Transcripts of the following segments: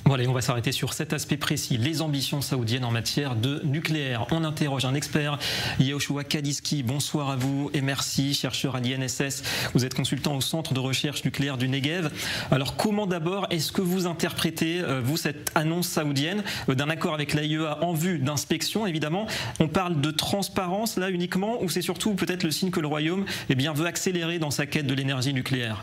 Voilà, et on va s'arrêter sur cet aspect précis, les ambitions saoudiennes en matière de nucléaire. On interroge un expert, Yehoshua Kadiski. Bonsoir à vous et merci, chercheur à l'INSS. Vous êtes consultant au Centre de recherche nucléaire du Negev. Alors comment d'abord est-ce que vous interprétez, vous, cette annonce saoudienne d'un accord avec l'AIEA en vue d'inspection, évidemment? On parle de transparence là uniquement, ou c'est surtout peut-être le signe que le Royaume veut accélérer dans sa quête de l'énergie nucléaire?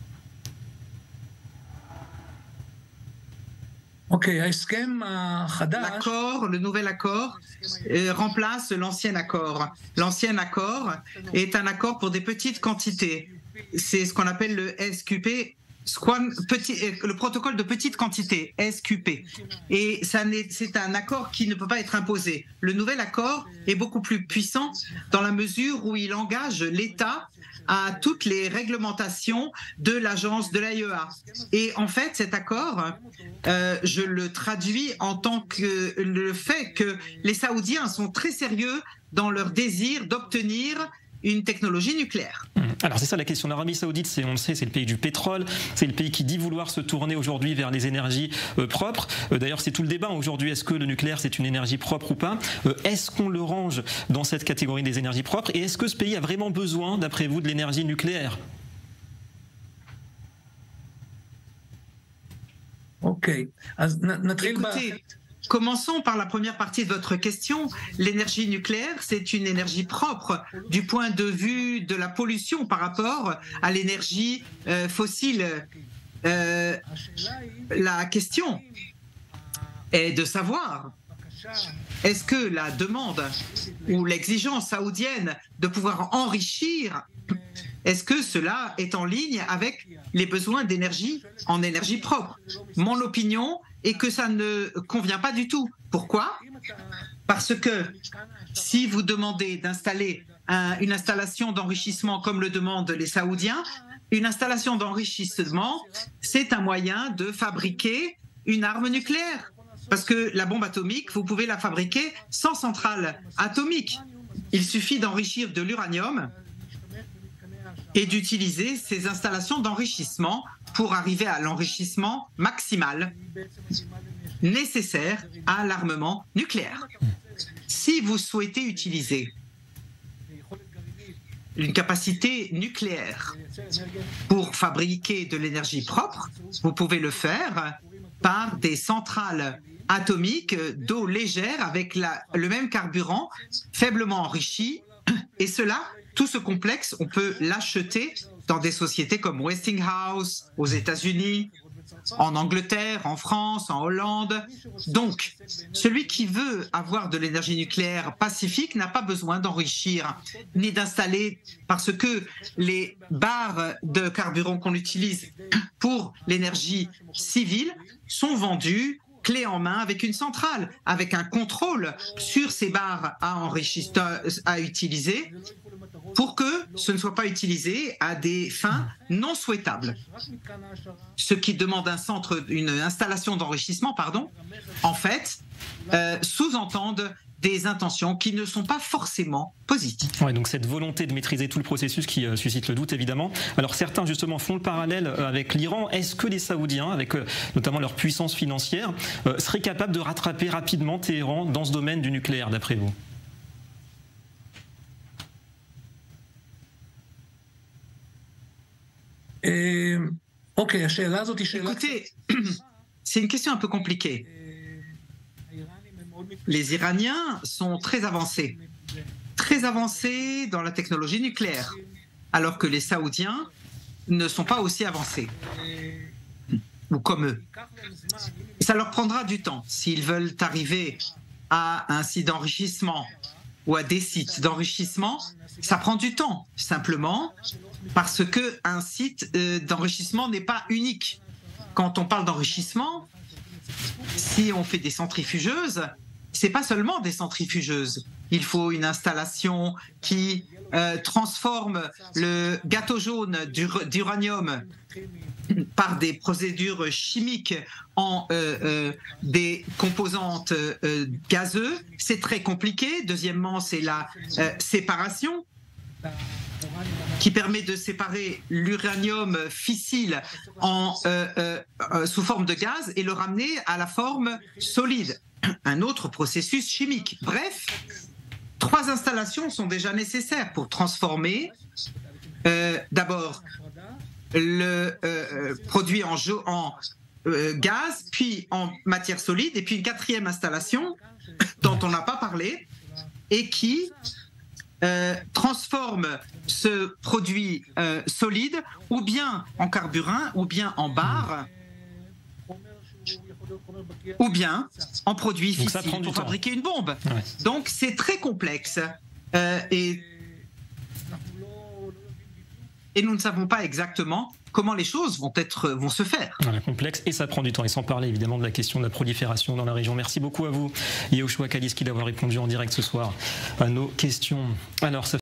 L'accord, le nouvel accord, remplace l'ancien accord. L'ancien accord est un accord pour des petites quantités. C'est ce qu'on appelle le SQP, le protocole de petite quantité, SQP. Et c'est un accord qui ne peut pas être imposé. Le nouvel accord est beaucoup plus puissant dans la mesure où il engage l'État à toutes les réglementations de l'agence de l'AIEA. Et en fait, cet accord, je le traduis en tant que le fait que les Saoudiens sont très sérieux dans leur désir d'obtenir une technologie nucléaire. Alors c'est ça la question. L'Arabie Saoudite, on le sait, c'est le pays du pétrole, c'est le pays qui dit vouloir se tourner aujourd'hui vers les énergies propres. D'ailleurs, c'est tout le débat aujourd'hui. Est-ce que le nucléaire, c'est une énergie propre ou pas? Est-ce qu'on le range dans cette catégorie des énergies propres? Et est-ce que ce pays a vraiment besoin, d'après vous, de l'énergie nucléaire? Écoutez, commençons par la première partie de votre question. L'énergie nucléaire, c'est une énergie propre du point de vue de la pollution par rapport à l'énergie fossile. La question est de savoir, est-ce que la demande ou l'exigence saoudienne de pouvoir enrichir, est-ce que cela est en ligne avec les besoins d'énergie en énergie propre? Mon opinion est que ça ne convient pas du tout. Pourquoi? Parce que si vous demandez d'installer une installation d'enrichissement comme le demandent les Saoudiens, une installation d'enrichissement, c'est un moyen de fabriquer une arme nucléaire. Parce que la bombe atomique, vous pouvez la fabriquer sans centrale atomique. Il suffit d'enrichir de l'uranium et d'utiliser ces installations d'enrichissement pour arriver à l'enrichissement maximal nécessaire à l'armement nucléaire. Si vous souhaitez utiliser une capacité nucléaire pour fabriquer de l'énergie propre, vous pouvez le faire par des centrales atomiques d'eau légère avec le même carburant faiblement enrichi. Et cela, tout ce complexe, on peut l'acheter dans des sociétés comme Westinghouse, aux États-Unis, en Angleterre, en France, en Hollande. Donc, celui qui veut avoir de l'énergie nucléaire pacifique n'a pas besoin d'enrichir ni d'installer, parce que les barres de carburant qu'on utilise pour l'énergie civile sont vendues clé en main avec une centrale, avec un contrôle sur ces barres à utiliser pour que ce ne soit pas utilisé à des fins non souhaitables. Ceux qui demandent une installation d'enrichissement, en fait, sous-entendent des intentions qui ne sont pas forcément positives. Ouais, donc cette volonté de maîtriser tout le processus qui suscite le doute, évidemment. Alors certains, justement, font le parallèle avec l'Iran. Est-ce que les Saoudiens, avec notamment leur puissance financière, seraient capables de rattraper rapidement Téhéran dans ce domaine du nucléaire, d'après vous? Écoutez, c'est une question un peu compliquée. Les Iraniens sont très avancés dans la technologie nucléaire, alors que les Saoudiens ne sont pas aussi avancés, ou comme eux. Ça leur prendra du temps. S'ils veulent arriver à un site d'enrichissement ou à des sites d'enrichissement, ça prend du temps, simplement parce qu'un site d'enrichissement n'est pas unique. Quand on parle d'enrichissement, si on fait des centrifugeuses, c'est pas seulement des centrifugeuses. Il faut une installation qui transforme le gâteau jaune d'uranium par des procédures chimiques en des composantes gazeuses. C'est très compliqué. Deuxièmement, c'est la séparation qui permet de séparer l'uranium fissile sous forme de gaz et le ramener à la forme solide. Un autre processus chimique. Bref, 3 installations sont déjà nécessaires pour transformer d'abord le produit en gaz, puis en matière solide, et puis une 4e installation dont on n'a pas parlé et qui transforme ce produit solide ou bien en carburant, ou bien en barre, ou bien en produit fissile pour fabriquer une bombe. Ouais. Donc c'est très complexe et nous ne savons pas exactement comment les choses vont se faire. Voilà, complexe, et ça prend du temps. Et sans parler évidemment de la question de la prolifération dans la région. Merci beaucoup à vous, Yehoshua Kaliski, d'avoir répondu en direct ce soir à nos questions. Alors, ça